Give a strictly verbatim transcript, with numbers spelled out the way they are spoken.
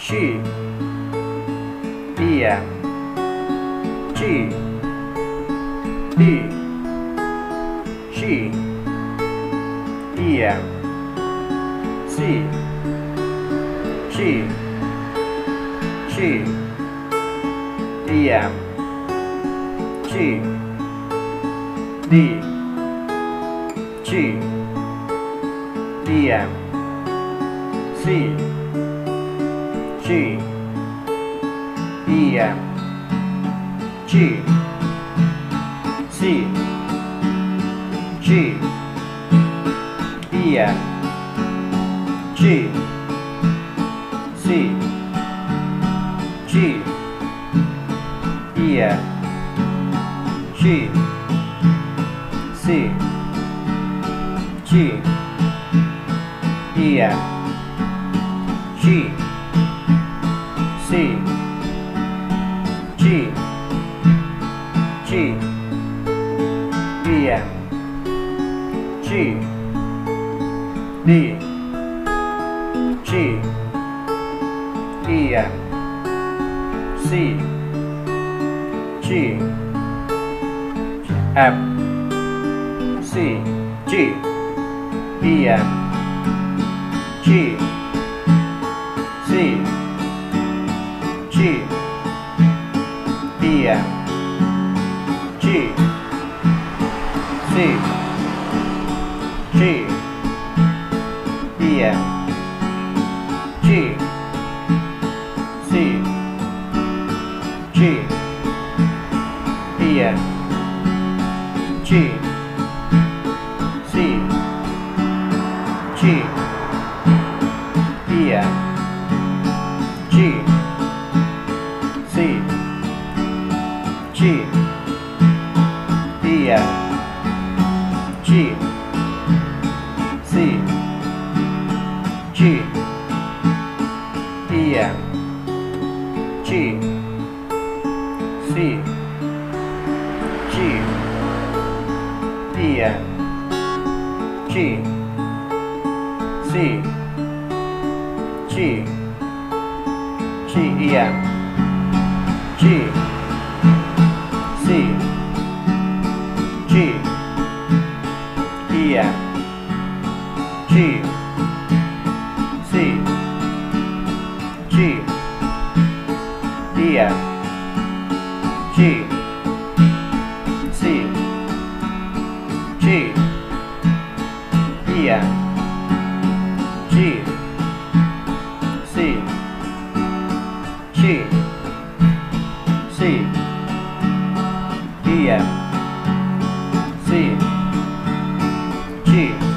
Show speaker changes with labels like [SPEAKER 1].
[SPEAKER 1] G, E, F, G, D, G, E, F, C, G, G, E, F, G, D, G, E, F, C, G, E, F, G, C, G, E, F, G, C, G, E, F, G, C, G, E, F, G, C, G, G, E, F, G, D, G, E, F, C, G, F, C, G, E, F, G, C, G, E, F, G, C, G, E, F, G, C, G, E, F, G, C, G, E, F, G, C, G, E, F, G, C, G, E, F, G, C, G, E, F, G, C, G, G, E, F, G, C, G, E, F, G, C, G, E, F, G, C, G, E, F, G, C, G, C, E, F, C, G,